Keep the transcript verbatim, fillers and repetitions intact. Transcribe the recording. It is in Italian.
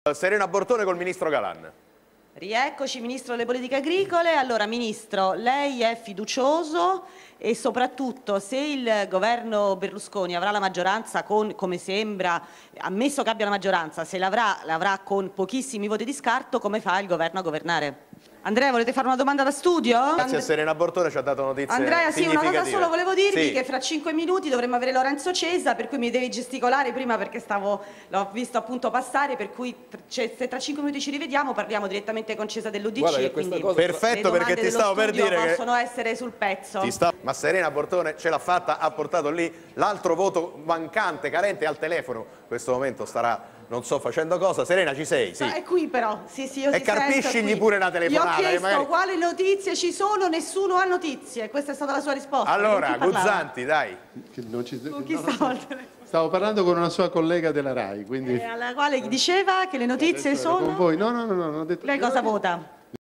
Serena Bortone col Ministro Galan. Rieccoci, Ministro delle Politiche Agricole. Allora, Ministro, lei è fiducioso e soprattutto se il governo Berlusconi avrà la maggioranza con, come sembra, ammesso che abbia la maggioranza, se l'avrà, l'avrà con pochissimi voti di scarto, come fa il governo a governare? Andrea, volete fare una domanda da studio? Grazie a Serena Bortone, ci ha dato notizie Andrea, sì, una cosa solo volevo dirvi, sì. che fra cinque minuti dovremmo avere Lorenzo Cesa, per cui mi devi gesticolare prima perché stavo, l'ho visto appunto passare, per cui se tra cinque minuti ci rivediamo parliamo direttamente con Cesa dell'U D C e quindi cosa... Perfetto, perché ti stavo per dire possono che possono essere sul pezzo. Ti sta... Ma Serena Bortone ce l'ha fatta, ha portato lì l'altro voto mancante, carente al telefono, in questo momento starà... non so facendo cosa. Serena, ci sei? Sì. No, è qui però, sì, sì, io e carpiscigli pure una telefonata. Gli ho chiesto magari... quali notizie ci sono, nessuno ha notizie, questa è stata la sua risposta. Allora, Guzzanti, dai. Che non ci... Con chi no, stavo? Stavo parlando con una sua collega della RAI, quindi... Eh, alla quale diceva che le notizie sono... Con voi? No, no, no, no, non ho detto... Lei cosa vota?